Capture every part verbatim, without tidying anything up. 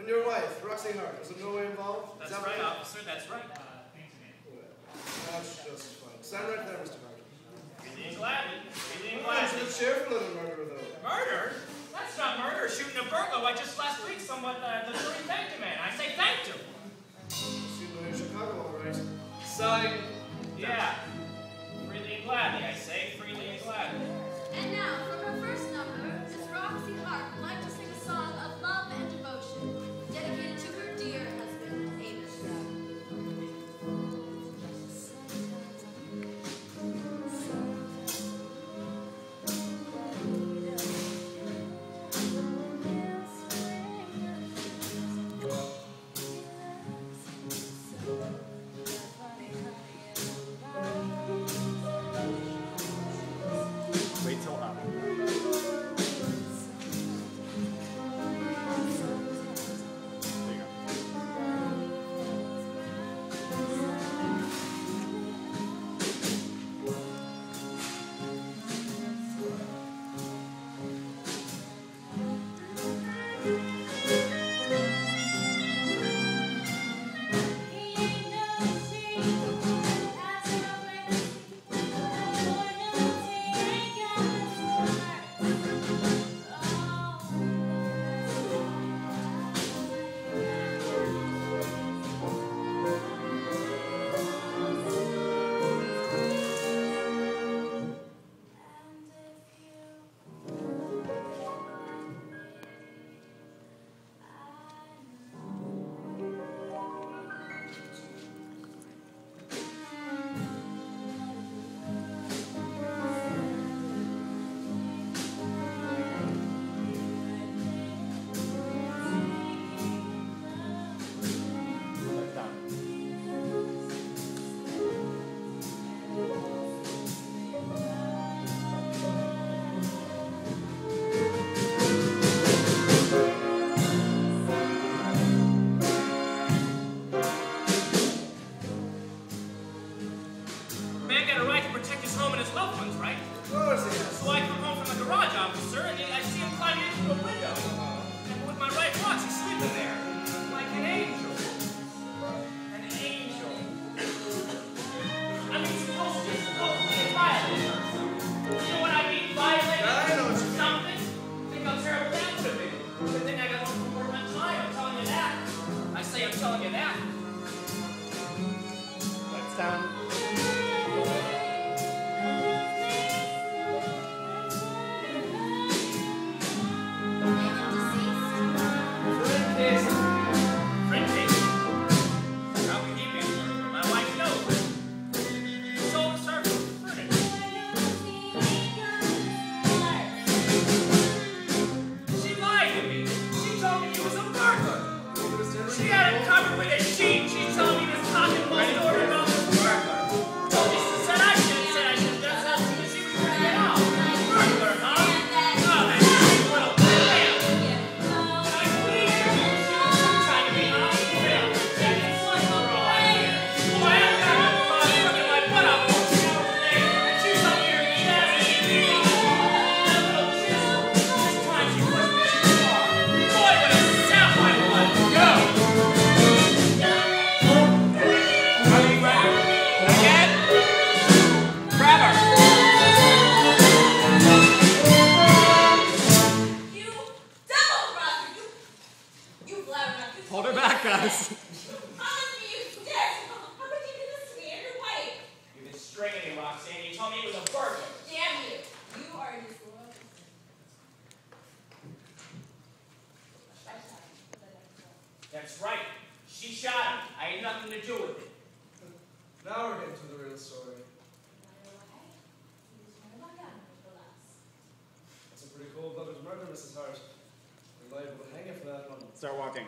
And your wife, Roxy Hart, was in no way involved? That's that right, right, officer, that's right. That's just fine. Stand right there, Mister Carter. Really and gladly. Really and Well, you gladly. should cheerful little murderer, though. Murder? That's not murder. Shooting a burglar. Why, just last week, someone, uh, the jury thanked a man. I say thanked him. You know in Chicago, all right. Sign. Yeah. Freely and gladly, I say. Freely and gladly. And now, for her first number, Miss Roxy Hart would like to sing a song of love and devotion, dedicated to her dear husband, Amos. Wait till up. There you go. That's done. A man got a right to protect his home and his loved ones, right? Of course he is. So I come home from the garage, officer, and I see him climbing into a window. And with my right watch, he's sleeping there. Like an angel. An angel. I mean, supposed to be supposed to be a violator. You know what I mean? Violator? I know what you mean. Something? Think how terrible that would have been. Good thing I got home from work on time. I'm telling you that. I say I'm telling you that. That's done. And deceased. Friend Casey. Friend Casey. How can he be a murderer? My wife knows. He sold a service for furniture. She lied to me. She told me he was a burglar. She had him covered with a sheet. She told me this pocket wasn't ordered about this burglar. She said I should. Said I should. That's how she was trying to get out. Burglar, huh? Oh, that cheap little lamb. I believe you. She was trying to be honest. Real. That is one for all I hear. Boy, I'm gonna have fun working my butt off for two hours a day. And she's up here chatting me. That little chisel. This time she pushed me too far. Boy, what a sap I was. Go. Are you ready? Again? Grab her. You devil brother! You, you blabbermouth! You Hold her back, guys. Promise me you dare! How could you do this to me and your wife? You've been stringing me, Roxanne. You told me it was a burglar. Damn you! You are disloyal. That's right. She shot him. I had nothing to do with it. Now we're getting to the real story. That's a pretty cold-blooded murder, Missus Hart. We're liable to hang you for that one. Start walking.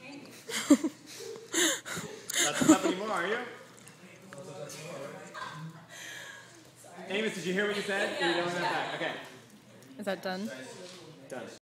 That's not anymore, are you? Amos, did you hear what you said? Or you don't have that back? Okay. Is that done? Done.